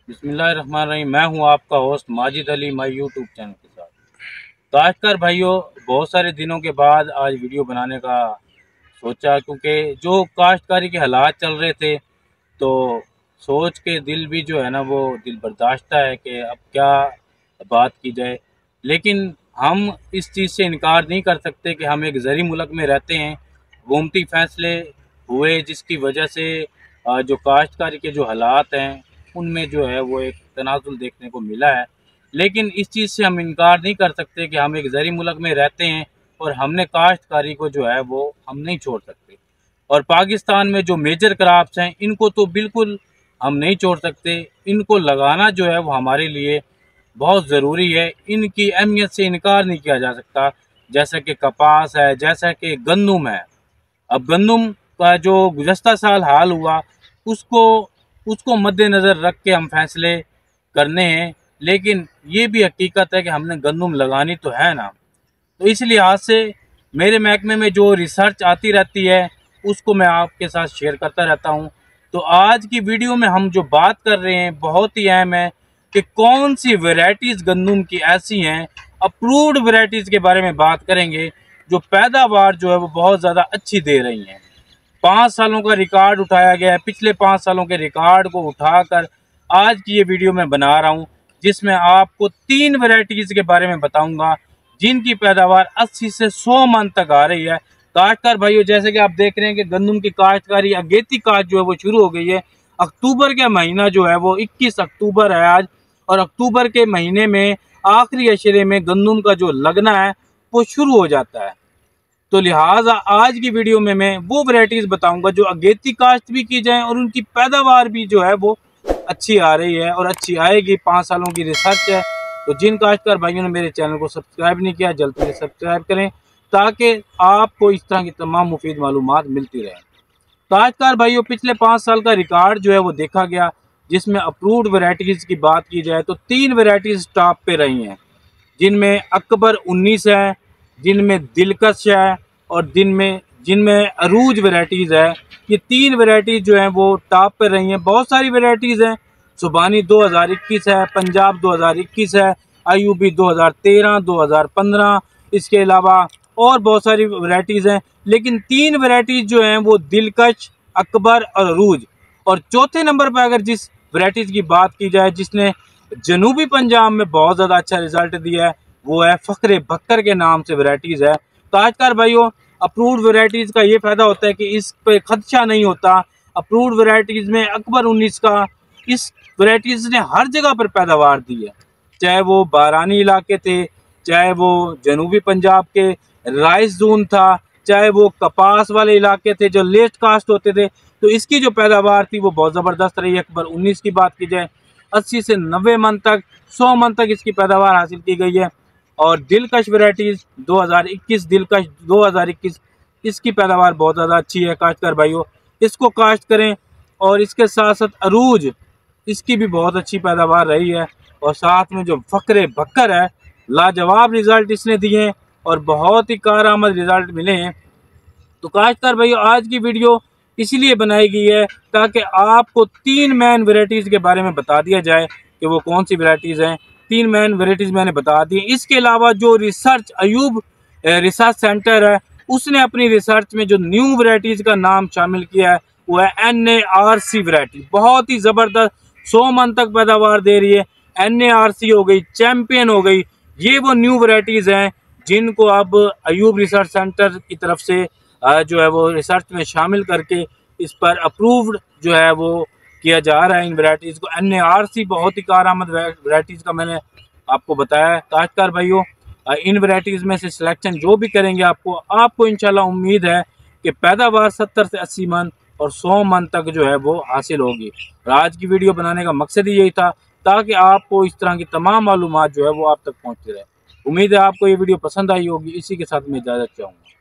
बिस्मिल्लाहिर्रहमानिर्रहीम। मैं हूं आपका host Majid Ali my YouTube channel के साथ। काश्तकार भाइयों, बहुत सारे दिनों के बाद आज वीडियो बनाने का सोचा, क्योंकि जो काश्तकारी के हालात चल रहे थे तो सोच के दिल भी जो है ना वो दिल बर्दाश्ता है कि अब क्या बात की जाए। लेकिन हम इस चीज़ से इनकार नहीं कर सकते कि हम एक ज़री मुल्क में रहते हैं। हुकूमती फ़ैसले हुए जिसकी वजह से जो काश्तकारी के जो हालात हैं उनमें जो है वो एक तनाज़ुल देखने को मिला है। लेकिन इस चीज़ से हम इनकार नहीं कर सकते कि हम एक ज़री मुल्क में रहते हैं और हमने काश्तकारी को जो है वो हम नहीं छोड़ सकते। और पाकिस्तान में जो मेजर क्रॉप्स हैं इनको तो बिल्कुल हम नहीं छोड़ सकते। इनको लगाना जो है वो हमारे लिए बहुत ज़रूरी है। इनकी अहमियत से इनकार नहीं किया जा सकता। जैसा कि कपास है, जैसा कि गंदम है। अब गंदम का जो गुज़श्ता साल हाल हुआ उसको उसको मद्देनज़र रख के हम फैसले करने हैं। लेकिन ये भी हकीकत है कि हमने गंदम लगानी तो है ना। तो इस लिहाज से मेरे महकमे में जो रिसर्च आती रहती है उसको मैं आपके साथ शेयर करता रहता हूँ। तो आज की वीडियो में हम जो बात कर रहे हैं बहुत ही अहम है कि कौन सी वैरायटीज़ गंदम की ऐसी हैं, अप्रूव्ड वैरायटीज़ के बारे में बात करेंगे जो पैदावार जो है वो बहुत ज़्यादा अच्छी दे रही हैं। 5 सालों का रिकॉर्ड उठाया गया है। पिछले 5 सालों के रिकॉर्ड को उठाकर आज की ये वीडियो मैं बना रहा हूँ, जिसमें आपको 3 वैरायटीज़ के बारे में बताऊंगा जिनकी पैदावार 80 से 100 मन तक आ रही है। काश्तकार भाइयों, जैसे कि आप देख रहे हैं कि गंदम की काश्तकारी अगेती काश्त जो है वो शुरू हो गई है। अक्टूबर का महीना जो है वो 21 अक्टूबर है आज, और अक्टूबर के महीने में आखिरी अशरे में गंदम का जो लगना है वो शुरू हो जाता है। तो लिहाजा आज की वीडियो में मैं वो वैरायटीज़ बताऊंगा जो अगेती काश्त भी की जाए और उनकी पैदावार भी जो है वो अच्छी आ रही है और अच्छी आएगी। 5 सालों की रिसर्च है। तो जिन काश्तकार भाइयों ने मेरे चैनल को सब्सक्राइब नहीं किया जल्दी से सब्सक्राइब करें ताकि आपको इस तरह की तमाम मुफीद मालूमात मिलती रहे। काश्तकार भाइयों, पिछले 5 साल का रिकॉर्ड जो है वो देखा गया, जिसमें अप्रूव्ड वैरायटीज़ की बात की जाए तो 3 वैरायटीज़ टॉप पे रही हैं, जिनमें अकबर 19 है, जिनमें दिलकश है और जिनमें अरूज वैरायटीज़ है। ये 3 वैरायटीज़ जो हैं वो टॉप पर रही हैं। बहुत सारी वैरायटीज़ हैं। सुबानी 2021 है, पंजाब 2021 है, आईयूबी 2013, 2015, इसके अलावा और बहुत सारी वैरायटीज़ हैं। लेकिन 3 वैरायटीज़ जो हैं वो दिलकश, अकबर और अरूज। और चौथे नंबर पर अगर जिस वैरायटीज़ की बात की जाए जिसने जनूबी पंजाब में बहुत ज़्यादा अच्छा रिजल्ट दिया है, वो है फ़ख्र बकर के नाम से वैरायटीज़ है। काश्तकार भाइयों, अप्रूव्ड वैरायटीज़ का ये फ़ायदा होता है कि इस पे खदशा नहीं होता। अप्रूव्ड वैरायटीज़ में अकबर 19 का इस वैरायटीज़ ने हर जगह पर पैदावार दी है, चाहे वो बारानी इलाके थे, चाहे वो जनूबी पंजाब के राइस जोन था, चाहे वो कपास वाले इलाके थे जो लेस्ट कास्ट होते थे। तो इसकी जो पैदावार थी वो बहुत ज़बरदस्त रही है। अकबर 19 की बात की जाए 80 से 90 मन तक, 100 मन तक इसकी पैदावार हासिल की गई है। और दिलकश वैरायटीज़ 2021, दिलकश 2021, इसकी पैदावार बहुत ज़्यादा अच्छी है। काश्तकार भाइयों, इसको काश्त करें। और इसके साथ साथ अरूज, इसकी भी बहुत अच्छी पैदावार रही है। और साथ में जो फ़ख्र बकर है, लाजवाब रिज़ल्ट इसने दिए हैं और बहुत ही कारआमद रिज़ल्ट मिले हैं। तो काश्तकार भाइयों, आज की वीडियो इसलिए बनाई गई है ताकि आपको 3 मैन वैरायटीज़ के बारे में बता दिया जाए कि वो कौन सी वैरायटीज़ हैं। 3 मैन वैरायटीज़ मैंने बता दी। इसके अलावा जो रिसर्च अयूब रिसर्च सेंटर है, उसने अपनी रिसर्च में जो न्यू वैरायटीज़ का नाम शामिल किया है वो है NARC वैरायटी। बहुत ही ज़बरदस्त, 100 मन तक पैदावार दे रही है। NARC हो गई, चैम्पियन हो गई, ये वो न्यू वैरायटीज़ हैं जिनको अब अयूब रिसर्च सेंटर की तरफ से जो है वो रिसर्च में शामिल करके इस पर अप्रूव्ड जो है वो किया जा रहा है इन वैरायटीज़ को। NARC बहुत ही कारआमद वैरायटीज़ का मैंने आपको बताया है। काश्तकार भाइयों, इन वैरायटीज़ में से सिलेक्शन जो भी करेंगे आपको इंशाल्लाह उम्मीद है कि पैदावार 70 से 80 मन और 100 मन तक जो है वो हासिल होगी। और आज की वीडियो बनाने का मकसद ही यही था ताकि आपको इस तरह की तमाम मालूमात जो है वो आप तक पहुँचती रहे। उम्मीद है आपको ये वीडियो पसंद आई होगी। इसी के साथ मैं इजाज़त चाहूँगा।